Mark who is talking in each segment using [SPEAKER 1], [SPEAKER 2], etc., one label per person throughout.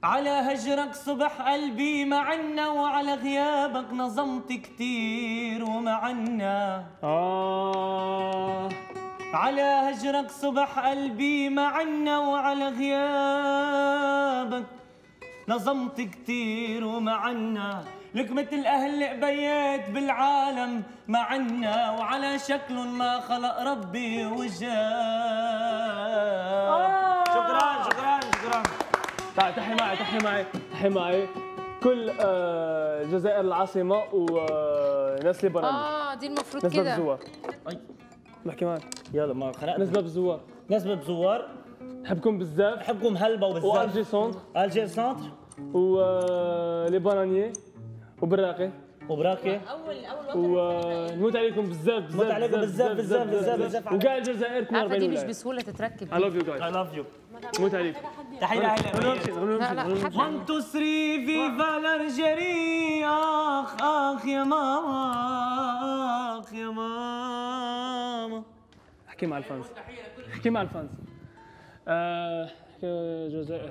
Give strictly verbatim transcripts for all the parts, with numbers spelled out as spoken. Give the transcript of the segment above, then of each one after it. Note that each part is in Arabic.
[SPEAKER 1] على هجرك صبح قلبي معنا، وعلى غيابك نظمت كتير ومعنا.
[SPEAKER 2] آه
[SPEAKER 1] على هجرك صبح قلبي معنا، وعلى غيابك نظمت كتير ومعنا. لك مثل أهل بيت بالعالم معنا، وعلى شكل ما خلق ربي وجاه. شكرا شكرا شكرا.
[SPEAKER 2] تعال تحي معي تحي معي تحي معي كل آه الجزائر العاصمة وناس لبنان.
[SPEAKER 3] اه دي المفروض
[SPEAKER 2] نسبة
[SPEAKER 3] كده.
[SPEAKER 2] بزوار. بحكي معك.
[SPEAKER 1] يلا ما خلقنا.
[SPEAKER 2] نسبة بزوار.
[SPEAKER 1] نسبة بزوار.
[SPEAKER 2] بحبكم بزاف.
[SPEAKER 1] بحبكم هلبا وبزاف.
[SPEAKER 2] والجي سونتر.
[SPEAKER 1] الجي سونتر.
[SPEAKER 2] ولي بانانيي وبراقي.
[SPEAKER 1] وبراكي.
[SPEAKER 3] اول اول
[SPEAKER 2] ونموت عليكم بزاف بزاف.
[SPEAKER 1] نموت عليكم بزاف بزاف بزاف بزاف.
[SPEAKER 2] وكاع الجزائر اثنين وأربعين
[SPEAKER 3] دي مش
[SPEAKER 2] ولاية.
[SPEAKER 3] بسهولة تتركب.
[SPEAKER 2] I love you guys.
[SPEAKER 1] I love you.
[SPEAKER 2] نموت عليك.
[SPEAKER 1] تحية لأهل
[SPEAKER 3] لا لا حبة.
[SPEAKER 1] واحد اثنين ثلاثة فيفا الألجيري. آخ آخ يا ماما آخ يا ماما.
[SPEAKER 2] احكي مع الفانز. احكي مع الفانز. آه الجزائر.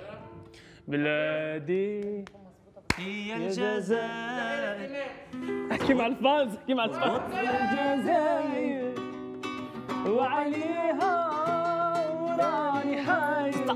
[SPEAKER 2] بلادي
[SPEAKER 1] هي الجزائر.
[SPEAKER 2] احكي مع الفانز. احكي مع الفانز. الجزائر وعليها وراني حاير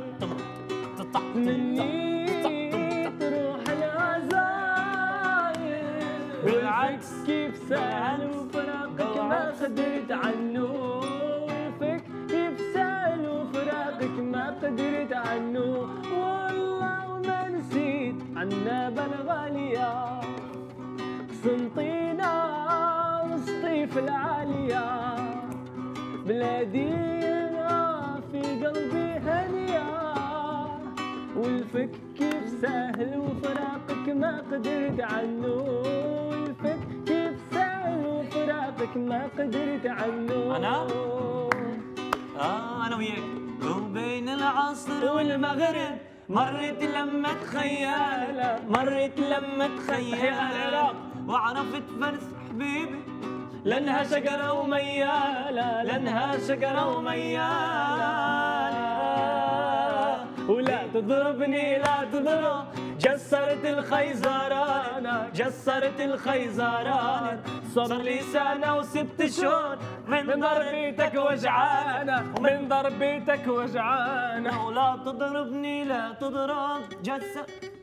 [SPEAKER 2] مني تروح العزاير. بالعكس كيف سهل وفراقك ما قدرت عنه. وفك كيف سهل وفراقك ما قدرت عنه. والله وما نسيت عنابة الغالية. قسنطينة وسطيف العالية. بلادي في قلبي هنية. والفك كيف سهل وفراقك ما قدرت عنه. والفك كيف سهل وفراقك ما قدرت عنه.
[SPEAKER 1] أنا؟ آه أنا وياك. وبين العصر والمغرب مرت لما تخيل. مرت لما تخيل وعرفت فرس حبيبي. لأنها شجرة وميالة. لأنها شجرة وميالة.
[SPEAKER 2] ولا تضربني لا تضرب.
[SPEAKER 1] جسرت الخيزران. جسرت الخيزران. صار لي سنة وست شهور من ضربتك وجعانة.
[SPEAKER 2] من ضربتك وجعانة.
[SPEAKER 1] ولا تضربني لا تضرب. جسر